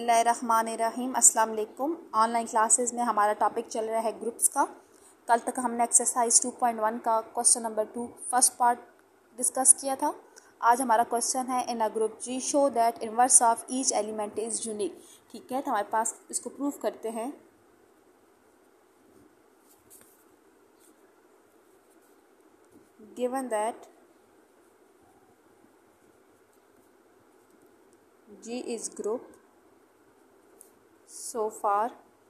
बिस्मिल्लाहिर्रहमानिर्रहीम। अस्सलाम वालेकुम। ऑनलाइन क्लासेस में हमारा टॉपिक चल रहा है ग्रुप्स का। कल तक हमने एक्सरसाइज 2.1 का question number 2 first part discuss किया था। आज हमारा क्वेश्चन है in a group G show that inverse of each element is unique. ठीक है, तो हमारे पास इसको प्रूव करते हैं। Given that G is group so far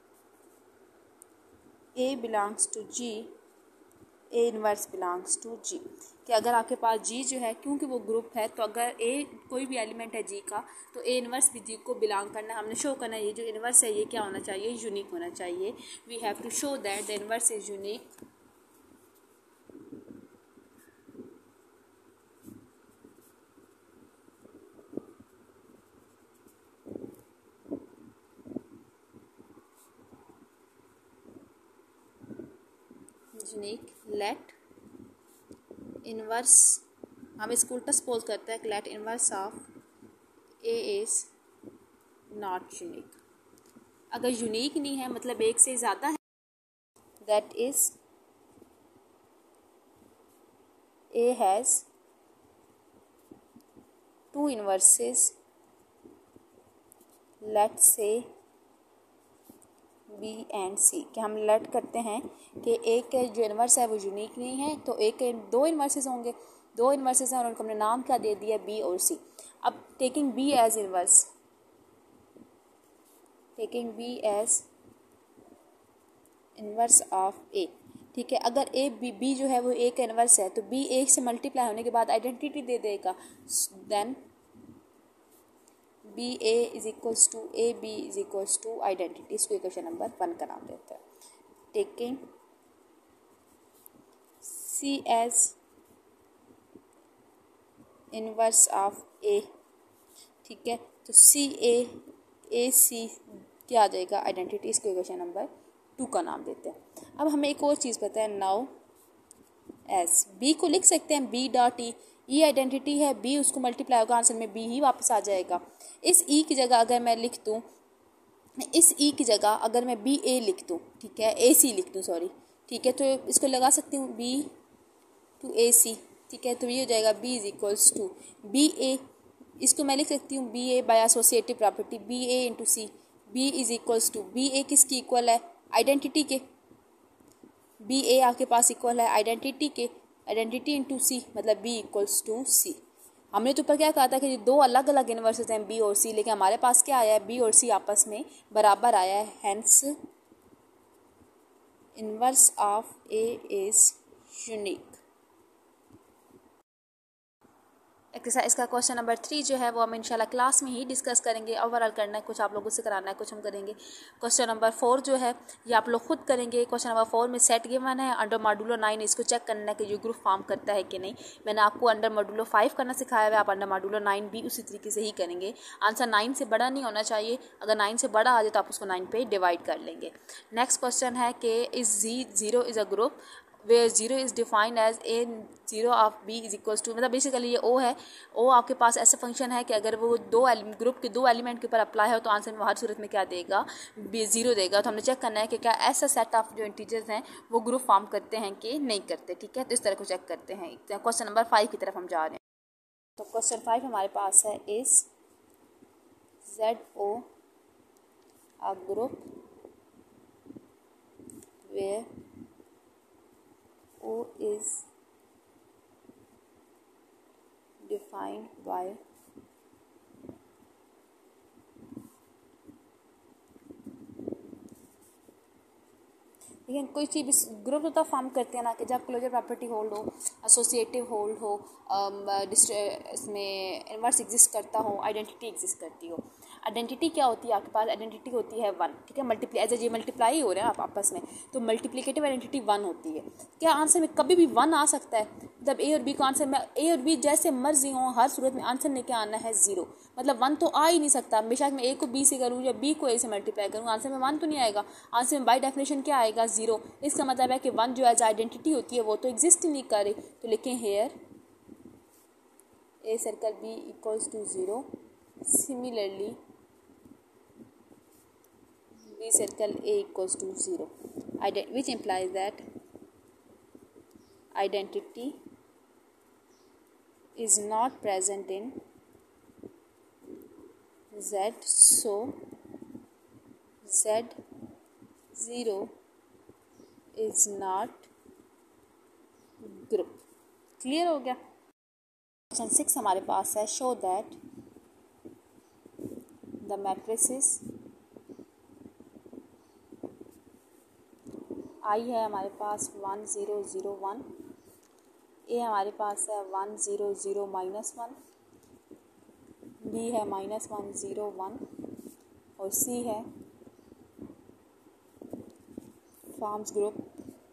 A belongs to G, A inverse belongs to G। कि अगर आपके पास G जो है, क्योंकि वो ग्रुप है, तो अगर A कोई भी एलिमेंट है G का, तो A इनवर्स भी G को बिलोंग करना है। हमने शो करना है ये जो इनवर्स है ये क्या होना चाहिए, यूनिक होना चाहिए। We have to show that the inverse is unique let inverse, हम इसको उल्टा सपोज करते हैं, let inverse of A is not unique. अगर यूनिक नहीं है मतलब एक से ज़्यादा है, that is A has two inverses, let say B and C. कि हम लेट करते हैं कि एक के जो इनवर्स है वो यूनिक नहीं है, तो एक के दो इनवर्सेस होंगे, दो इनवर्सेस हैं और उनको हमने नाम क्या दे दिया, बी और सी। अब taking B as inverse, taking B as inverse of A. ठीक है, अगर ए बी जो है वो ए का इनवर्स है, तो बी ए से मल्टीप्लाई होने के बाद आइडेंटिटी दे देगा। Then B A is equals to A B is equals to identity. इसको इक्वेशन नंबर 1 का नाम देते हैं। Taking C as inverse of A. ठीक है, तो सी ए सी क्या आ जाएगा, आइडेंटिटी। इसको इक्वेशन नंबर 2 का नाम देते हैं। अब हमें एक और चीज़ पता है, नाउ एज बी को लिख सकते हैं B dot E. E identity है, बी उसको मल्टीप्लाई होगा, आंसर में बी ही वापस आ जाएगा। इस ई की जगह अगर मैं लिख दूँ, इस ई की जगह अगर मैं बी ए लिख दूँ, ठीक है, ए सी लिख दूँ, सॉरी, ठीक है, तो इसको लगा सकती हूँ बी टू ए सी। ठीक है, तो ये हो जाएगा B is equals to B A. इसको मैं लिख सकती हूँ B A by associative property, B A into C. B is equals to B A किसकी इक्वल है, आइडेंटिटी के। बी ए आपके पास इक्वल है आइडेंटिटी के, आइडेंटिटी इंटू सी मतलब बी इक्वल्स टू सी। हमने तो ऊपर क्या कहा था कि दो अलग अलग इनवर्सेस हैं बी और सी, लेकिन हमारे पास क्या आया है, बी और सी आपस में बराबर आया है। Hence inverse of A is unique. Exercise का क्वेश्चन नंबर 3 जो है वो हम इंशाल्लाह क्लास में ही डिस्कस करेंगे। ओवरऑल करना है, कुछ आप लोगों से कराना है, कुछ हम करेंगे। क्वेश्चन नंबर 4 जो है ये आप लोग खुद करेंगे। क्वेश्चन नंबर 4 में सेट गिवन है अंडर मॉड्यूलो 9, इसको चेक करना है कि ये ग्रुप फॉर्म करता है कि नहीं। मैंने आपको अंडर मॉड्यूलो 5 करना सिखाया है, आप अंडर मॉड्यूलो 9 भी उसी तरीके से ही करेंगे। आंसर 9 से बड़ा नहीं होना चाहिए, अगर 9 से बड़ा आ जाए तो आप उसको 9 पे डिवाइड कर लेंगे। नेक्स्ट क्वेश्चन है कि is zero is a group where 0 is defined as a 0 of b is equals to, मतलब बेसिकली ये o है। o आपके पास ऐसा फंक्शन है कि अगर वो दो ग्रुप के दो एलिमेंट के ऊपर अप्लाई हो तो आंसर में हर सूरत में क्या देगा, 0 देगा। तो हमने चेक करना है कि क्या ऐसा सेट ऑफ जो इंटीजर्स हैं वो ग्रुप फॉर्म करते हैं कि नहीं करते। ठीक है, तो इस तरह को चेक करते हैं। क्वेश्चन नंबर 5 की तरफ हम जा रहे हैं। तो क्वेश्चन 5 हमारे पास है, is ZO a group where O is defined by लेकिन कोई चीज़ ग्रुप तो फॉर्म करते हैं ना कि जब क्लोजर प्रॉपर्टी होल्ड हो, एसोसिएटिव होल्ड हो, इसमें इनवर्स एग्जिस्ट करता हो, आइडेंटिटी एग्जिस्ट करती हो। आइडेंटिटी क्या होती है आपके पास, आइडेंटिटी होती है 1। ठीक है, मल्टीप्लाई एज ए मल्टीप्लाई ही हो रहे हैं आप आपस में, तो मल्टीप्लिकेटिव आइडेंटिटी 1 होती है। क्या आंसर में कभी भी 1 आ सकता है, जब ए और बी को आंसर में ए और बी जैसे मर्जी हो, हर सूरत में आंसर लेके आना है 0। मतलब 1 तो आ ही नहीं सकता। बेशक मैं ए को बी से करूँ या बी को ए से मल्टीप्लाई करूँ, आंसर में 1 तो नहीं आएगा। आंसर में बाय डेफिनेशन क्या आएगा, 0। इसका मतलब है कि 1 जो एज आइडेंटिटी होती है वो तो एग्जिस्ट ही नहीं करे। तो लिखें here A circle B equals to 0। Similarly we circle A equals to 0, which implies that identity is not present in Z, so Z0 is not group. Clear हो गया। क्वेश्चन 6 हमारे पास है, show that the matrices I है हमारे पास 1 0 0 1, ए हमारे पास है 1 0 0 -1, बी है -1 0 1 और सी है फॉर्म्स ग्रुप।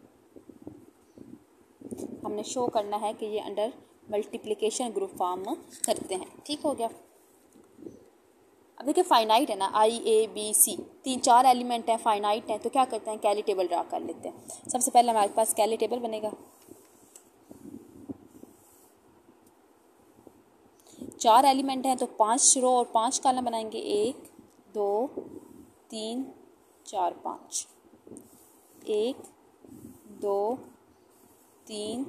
हमने शो करना है कि ये अंडर मल्टीप्लिकेशन ग्रुप फॉर्म करते हैं। ठीक हो गया। अब देखिए फाइनाइट है ना, I A B C 3-4 element हैं, फाइनाइट हैं, तो क्या करते हैं कैली टेबल ड्रा कर लेते हैं। सबसे पहले हमारे पास कैली टेबल बनेगा। 4 एलिमेंट हैं तो 5 रो और 5 कॉलम बनाएंगे। 1 2 3 4 5, 1 2 3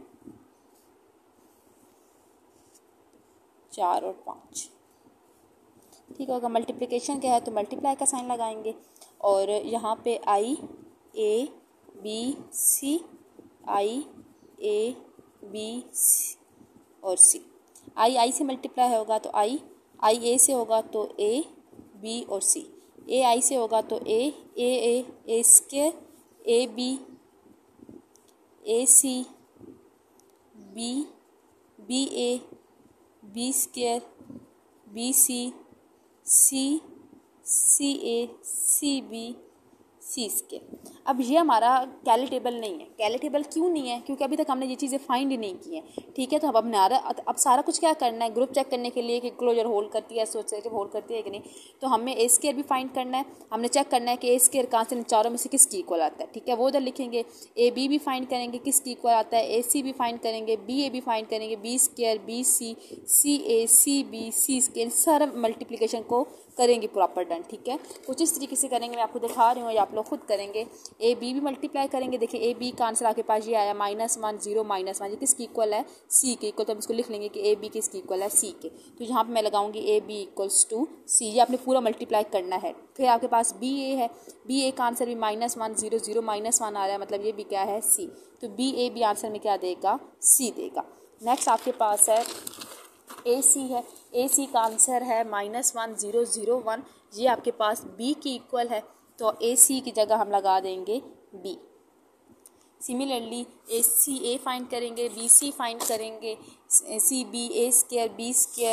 4 और 5। ठीक होगा। मल्टीप्लिकेशन क्या है तो मल्टीप्लाई का साइन लगाएंगे और यहाँ पे आई A B C, I A B सी और सी। आई से मल्टीप्लाई होगा तो आई ए से होगा तो ए बी और सी, ए आई से होगा तो A square, A B, A C, B A, B square, B C, C A, C B, C square. अब ये हमारा कैली टेबल नहीं है। कैली टेबल क्यों नहीं है? क्योंकि अभी तक हमने ये चीज़ें फाइंड ही नहीं की हैं। ठीक है, तो अब सारा कुछ क्या करना है, ग्रुप चेक करने के लिए कि क्लोजर होल्ड करती है, एसोसिएटिव होल्ड करती है कि नहीं। तो हमें ए स्क्वायर भी फाइंड करना है। हमने चेक करना है कि ए स्क्वायर कहाँ से, चारों में से किसकी इक्वल आता है। ठीक है, वो उधर लिखेंगे। ए बी भी फाइंड करेंगे किसकी इक्वल आता है, ए सी भी फाइंड करेंगे, बी ए भी फाइंड करेंगे, B square, B C, C A, C B, C square, सारा मल्टीप्लिकेशन को करेंगे प्रॉपर डन। ठीक है, कुछ इस तरीके से करेंगे, मैं आपको दिखा रही हूँ, या आप लोग खुद करेंगे। ए बी भी मल्टीप्लाई करेंगे। देखिए ए बी का आंसर आपके पास ये आया -1 0 -1, ये किसकी इक्वल है, सी के इक्वल। तो हम इसको लिख लेंगे कि ए बी किसकी इक्वल है, सी के। तो यहाँ पे मैं लगाऊंगी A B equals to C, ये आपने पूरा मल्टीप्लाई करना है। फिर आपके पास बी ए है, बी ए का आंसर भी -1 0 0 -1 आ रहा है, मतलब ये भी क्या है, सी। तो बी ए बी आंसर में क्या देगा, सी देगा। नेक्स्ट आपके पास है ए सी है, ए सी का आंसर है -1 0 0 1, ये आपके पास बी की इक्वल है, तो ए सी की जगह हम लगा देंगे B. Similarly A C A find करेंगे, बी सी फाइंड करेंगे, C B, A square, B square,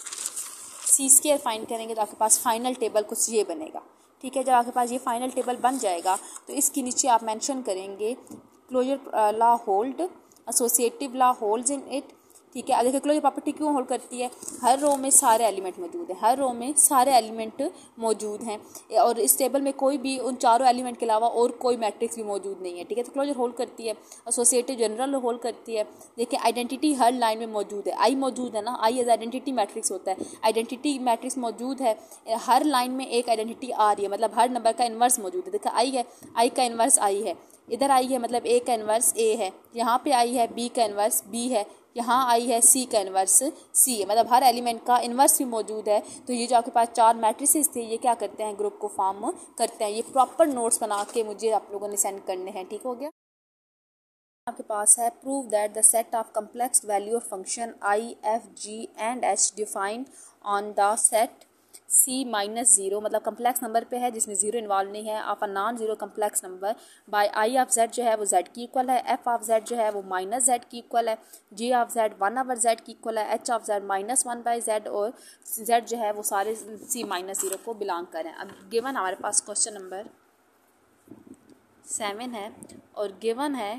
C square find करेंगे, तो आपके पास फाइनल टेबल कुछ ये बनेगा। ठीक है, जब आपके पास ये फाइनल टेबल बन जाएगा तो इसके नीचे आप मेंशन करेंगे closure law hold, associative law holds in it. ठीक है, देखिए क्लोजर प्रॉपर्टी क्यों होल्ड करती है, हर रो में सारे एलिमेंट मौजूद हैं, हर रो में सारे एलिमेंट मौजूद हैं और इस टेबल में कोई भी उन चारों एलिमेंट के अलावा और कोई मैट्रिक्स भी मौजूद नहीं है। ठीक है, तो क्लोजर होल्ड करती है, एसोसिएटिव जनरल होल्ड करती है। देखिए आइडेंटिटी हर लाइन में मौजूद है, आई मौजूद है ना, आई एज आइडेंटिटी मैट्रिक्स होता है, आइडेंटिटी मैट्रिक्स मौजूद है, हर लाइन में एक आइडेंटिटी आ रही है, मतलब हर नंबर का इन्वर्स मौजूद है। देखिए आई है, आई का इन्वर्स आई है, इधर आई है मतलब ए का इन्वर्स ए है, यहाँ पे आई है बी का इन्वर्स बी है, यहाँ आई है सी का इन्वर्स सी है, मतलब हर एलिमेंट का इन्वर्स भी मौजूद है। तो ये जो आपके पास 4 मैट्रिसेस थे ये क्या करते हैं, ग्रुप को फॉर्म करते हैं। ये प्रॉपर नोट्स बना के मुझे आप लोगों ने सेंड करने हैं। ठीक हो गया। आपके पास है prove that the set of complex value of function I F G and H defined on the set C -0, मतलब कम्प्लेक्स नंबर पे है जिसमें ज़ीरो इन्वॉल्व नहीं है, of a non zero complex number by I of Z जो है वो Z की इक्वल है, एफ ऑफ जेड जो है वो -z की इक्वल है, जी ऑफ जेड 1/z की इक्वल है, एच ऑफ जेड -1/z और जेड जो है वो सारे C -0 को बिलोंग करें। अब गिवन हमारे पास क्वेश्चन नंबर 7 है और गिवन है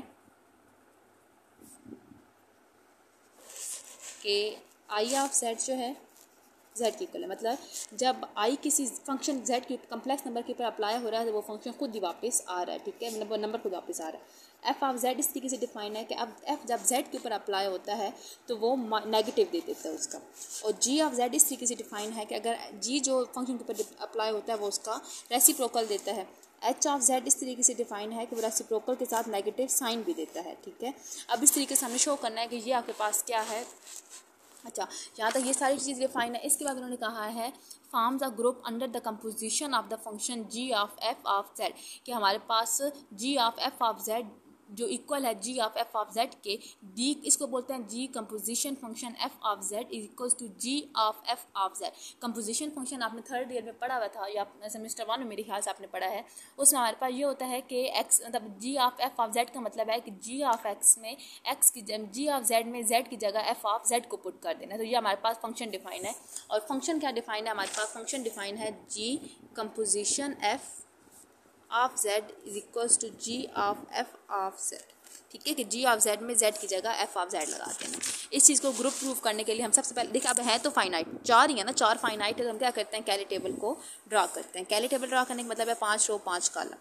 कि आई ऑफ जेड जो है z की इक्वल है, मतलब जब i किसी फंक्शन z के कम्प्लेक्स नंबर के ऊपर अप्लाई हो रहा है तो वो फंक्शन खुद ही वापस आ रहा है। ठीक है, मतलब नंबर खुद वापस आ रहा है। f ऑफ z इस तरीके से डिफाइन है कि अब f जब z के ऊपर अप्लाई होता है तो वो नेगेटिव दे देता है उसका, और g ऑफ z इस तरीके से डिफाइन है कि अगर g जो फंक्शन के ऊपर अप्लाई होता है वो उसका रेसिप्रोकल देता है। एच ऑफ जेड इस तरीके से डिफाइन है कि वो रेसिप्रोकल के साथ नेगेटिव साइन भी देता है, ठीक है। अब इस तरीके से हमें शो करना है कि ये आपके पास क्या है। अच्छा, यहाँ तक ये सारी चीज़ डिफाइन है। इसके बाद उन्होंने कहा है forms a group under the composition of the function G of F of Z, कि हमारे पास G of F of Z जो इक्वल है G of F of Z के, डी इसको बोलते हैं G composition function F of Z is equals to G of F of Z. Composition function आपने थर्ड ईयर में पढ़ा हुआ था या सेमेस्टर 1 में मेरे ख्याल से आपने पढ़ा है। उसमें हमारे पास ये होता है कि एक्स मतलब G of F of Z का मतलब है कि जी ऑफ एक्स में एक्स की जी ऑफ जेड में जेड की जगह एफ ऑफ जेड को पुट कर देना। तो ये हमारे पास फंक्शन डिफाइन है। और फंक्शन क्या डिफाइन है हमारे पास? फंक्शन डिफाइन है G composition F of Z is equals to G of F of Z, ठीक है, कि जी ऑफ जेड में जेड की जगह एफ ऑफ जेड लगा देना। इस चीज़ को ग्रुप प्रूफ करने के लिए हम सबसे पहले देखिए, अब है तो फाइनाइट, 4 ही है ना, 4 फाइनाइट है, तो हम क्या करते हैं कैली टेबल को ड्रा करते हैं। कैली टेबल ड्रा करने का मतलब है 5 रो 5 कॉलम।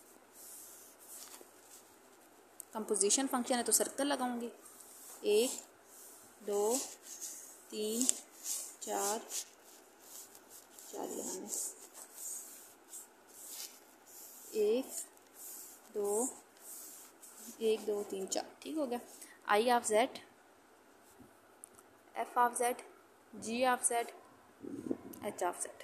कंपोजिशन फंक्शन है तो सर्कल लगाऊंगी, 1 2 3 4 यहाँ में 1 2 3 4, ठीक हो गया। I of Z, F of Z, G of Z, H of Z.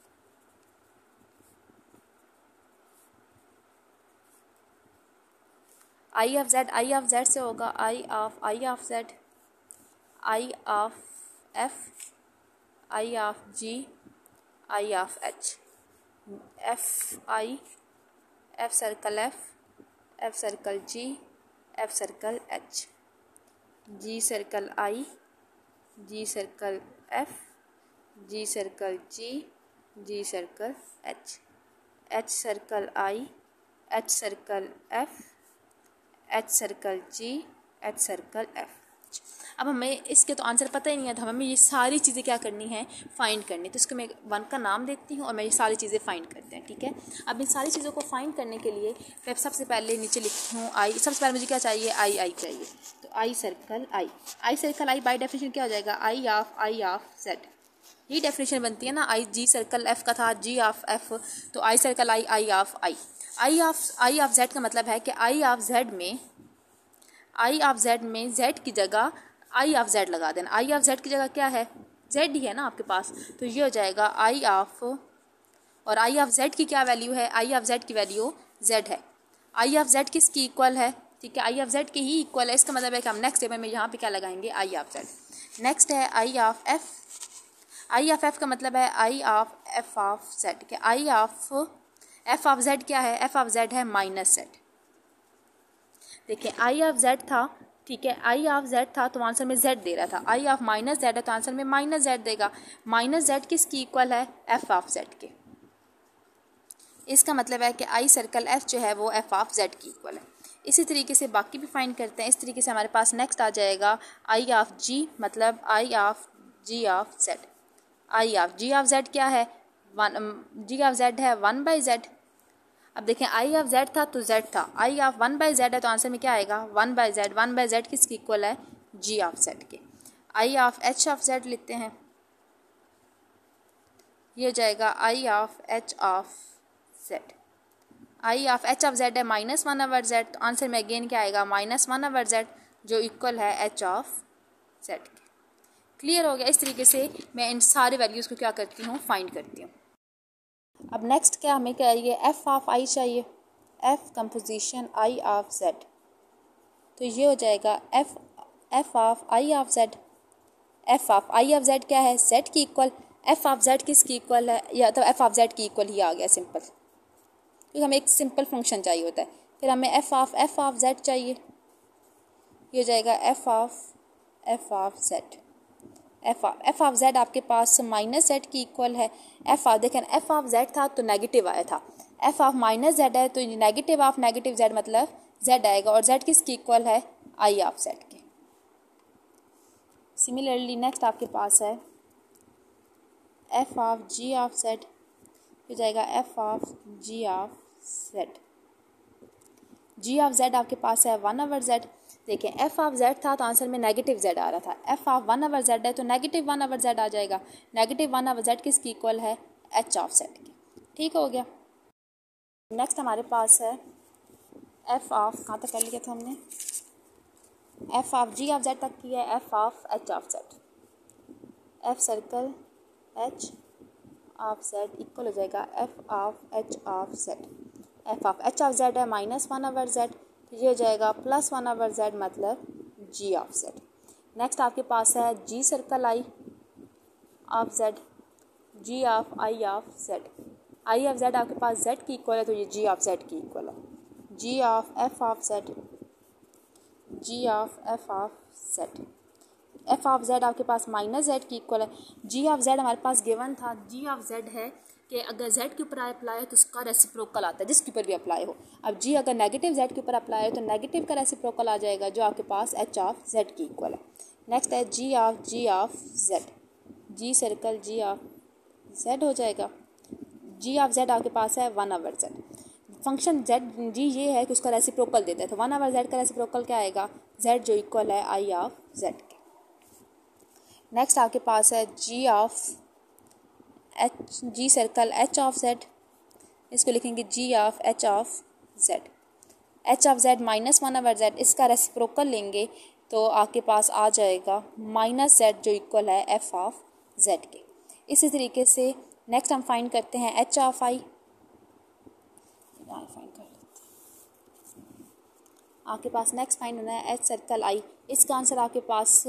I of Z से होगा I of Z, I of F, I of G, I of H, F I, F circle F circle G, F circle H, G circle I, G circle F, G circle G, G circle H, H circle I, H circle F, H circle G, H circle F. अब हमें इसके तो answer पता ही नहीं है, तो हमें ये सारी चीज़ें क्या करनी है, फाइंड करनी। तो इसको मैं 1 का नाम देती हूँ और मैं ये सारी चीज़ें फाइंड करते हैं, ठीक है। अब इन सारी चीज़ों को फाइंड करने के लिए मैं सबसे पहले नीचे लिखती हूँ आई। सबसे पहले मुझे क्या चाहिए, आई चाहिए। तो I circle I by definition क्या हो जाएगा, आई ऑफ जेड। ये डेफिनेशन बनती है ना, आई जी सर्कल एफ का था, जी ऑफ एफ, तो I circle I of Z का मतलब है कि आई ऑफ जेड में जेड की जगह आई ऑफ जेड लगा देना। आई ऑफ जेड की जगह क्या है, जेड ही है ना आपके पास, तो ये हो जाएगा आई ऑफ, और आई ऑफ जेड की क्या वैल्यू है, आई ऑफ जेड की वैल्यू जेड है। आई ऑफ जेड किसकी इक्वल है, ठीक है, आई ऑफ जेड के ही इक्वल है। इसका मतलब है कि हम नेक्स्ट स्टेप में यहाँ पे क्या लगाएंगे, आई ऑफ जेड। नेक्स्ट है आई ऑफ एफ का मतलब है I of F of Z के, I of F of Z क्या है, एफ ऑफ जेड है माइनस जेड। देखिए आई ऑफ जेड था, ठीक है, आई ऑफ जेड था तो आंसर में जेड दे रहा था, आई ऑफ माइनस जेड है तो आंसर में माइनस जेड देगा। माइनस जेड किसकी इक्वल है, एफ ऑफ जेड के। इसका मतलब है कि आई सर्कल एफ जो है वो एफ ऑफ जेड की इक्वल है। इसी तरीके से बाकी भी फाइंड करते हैं। इस तरीके से हमारे पास नेक्स्ट आ जाएगा आई ऑफ जी, मतलब I of G of Z. I of G of Z क्या है, जी ऑफ जेड है 1/z। अब देखें आई ऑफ जेड था तो जेड था, आई ऑफ 1/z है तो आंसर में क्या आएगा, 1/z। 1/z किसकी इक्वल है, जी ऑफ जेड के। I of H of Z लिखते हैं, ये हो जाएगा I of H of Z. I of H of Z है -1/z, तो आंसर में अगेन क्या आएगा, -1/z, जो इक्वल है एच ऑफ जेड के। क्लियर हो गया। इस तरीके से मैं इन सारे वैल्यूज़ को क्या करती हूँ, फाइंड करती हूँ। अब नेक्स्ट क्या हमें चाहिए, एफ ऑफ आई चाहिए, F composition I of Z. तो ये हो जाएगा F of I of Z. F of I of Z क्या है, जेड की इक्वल। एफ ऑफ जेड किसकी इक्वल है, या तो एफ ऑफ जेड की इक्वल ही आ गया सिंपल, क्योंकि हमें एक सिंपल फंक्शन चाहिए होता है। फिर हमें एफ ऑफ जेड चाहिए, ये हो जाएगा F of Z. F of Z आपके पास माइनस जेड की इक्वल है। देखें एफ ऑफ जेड था तो नेगेटिव आया था, एफ ऑफ माइनस जेड है तो नेगेटिव ऑफ नेगेटिव जेड मतलब जेड आएगा, और जेड किसकी इक्वल है, आई ऑफ जेड के। सिमिलरली नेक्स्ट आपके पास है F of G of Z, हो जाएगा F of G of Z. G of Z आपके पास है 1/z। देखें एफ ऑफ जेड था तो आंसर में नेगेटिव जेड आ रहा था, एफ ऑफ 1/z है तो नेगेटिव 1/z आ जाएगा। नेगेटिव 1/z किसकी इक्वल है, एच ऑफ जेड की। ठीक हो गया। नेक्स्ट हमारे पास है एफ ऑफ, कहाँ तक कर लिया था हमने, F of G of Z तक की है, F of H of Z, F circle H of Z equal हो जाएगा F of H of Z. F of H of Z है -1/z, तो ये हो जाएगा +1/z, मतलब जी ऑफ जेड। नेक्स्ट आपके पास है G circle I of Z, G of I of Z. I of Z आपके पास जेड की इक्वल है, तो ये जी ऑफ जेड की इक्वल है। G of F of Z, G of F of Z. F of Z आपके पास -z की इक्वल है। जी ऑफ जेड हमारे पास गिवन था, जी ऑफ जेड है कि अगर z के ऊपर अप्लाई है तो उसका रेसिप्रोकल आता है जिसके ऊपर भी अप्लाई हो। अब जी अगर नेगेटिव z के ऊपर अप्लाई है तो नेगेटिव का रेसिप्रोकल आ जाएगा, जो आपके पास एच ऑफ जेड की इक्वल है। नेक्स्ट है G of Z, G circle G of Z हो जाएगा। जी ऑफ जेड आपके पास है 1/z। फंक्शन जेड जी ये है कि उसका रेसिप्रोकल देता है, तो 1/z का रेसिप्रोकल क्या आएगा, जेड जो इक्वल है आई ऑफ जेड के। नेक्स्ट आपके पास है G of H, G circle H of Z, इसको लिखेंगे G of H of Z. H of Z -1/z, इसका रेसिप्रोकल लेंगे तो आपके पास आ जाएगा -z जो इक्वल है एफ ऑफ जेड के। इसी तरीके से नेक्स्ट हम फाइंड करते हैं एच ऑफ आई, फाइंड कर लेते हैं। आपके पास नेक्स्ट फाइंड होना है एच सर्कल आई, इसका आंसर आपके पास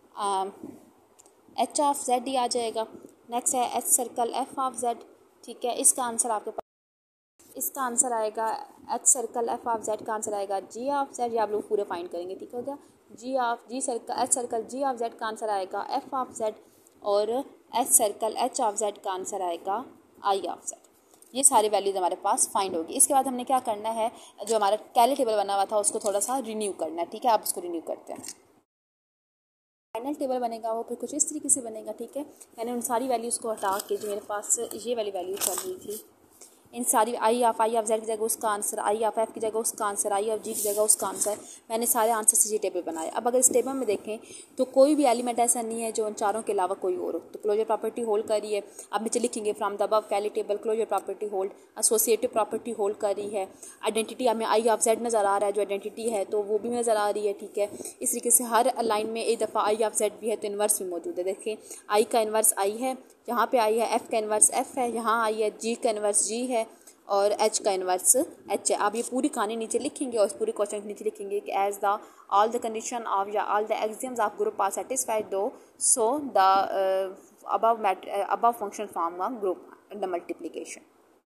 एच ऑफ जेड ही आ जाएगा। नेक्स्ट है H circle F of Z, ठीक है, इसका आंसर आपके पास, इसका आंसर आएगा H circle F of Z का आंसर आएगा जी ऑफ जेड। ये आप लोग पूरे फाइंड करेंगे, ठीक हो गया। G circle H circle G of Z का आंसर आएगा एफ ऑफ जेड, और H circle H of Z का आंसर आएगा आई ऑफ जेड। ये सारी वैल्यूज हमारे पास फाइंड होगी। इसके बाद हमने क्या करना है, जो हमारा कैली टेबल बना हुआ था उसको थोड़ा सा रिन्यू करना है, ठीक है। आप उसको रिन्यू करते हैं। फाइनल टेबल बनेगा वो फिर कुछ इस तरीके से बनेगा, ठीक है। मैंने उन सारी वैल्यूज़ को हटा के जो मेरे पास ये वाली वैल्यू चल रही थी, इन सारी आई ऑफ जेड की जगह उसका आंसर, आई ऑफ एफ की जगह उसका आंसर, आई ऑफ जी की जगह उसका आंसर, मैंने सारे आंसर से ये टेबल बनाए। अब अगर इस टेबल में देखें तो कोई भी एलिमेंट ऐसा नहीं है जो उन चारों के अलावा कोई और हो, तो क्लोजर प्रॉपर्टी होल्ड कर रही है। अब नीचे लिखेंगे from the above Cayley table closure property hold, associative property hold कर रही है। आइडेंटिटी हमें आई ऑफ जेड नज़र आ रहा है, जो आइडेंटिटी है तो वो भी नज़र आ रही है, ठीक है। इस तरीके से हर लाइन में एक दफ़ा आई ऑफ जेड भी है तो इन्वर्स भी मौजूद है। देखें आई का इन्वर्स आई है, यहाँ पे आई है, एफ का इन्वर्स एफ है, यहाँ आई है, जी का इन्वर्स जी है, और एच का इन्वर्स एच है। आप ये पूरी कहानी नीचे लिखेंगे और इस पूरी क्वेश्चन के नीचे लिखेंगे कि as the all the condition of या all the axioms of group are satisfied दो so the above function form a group under multiplication।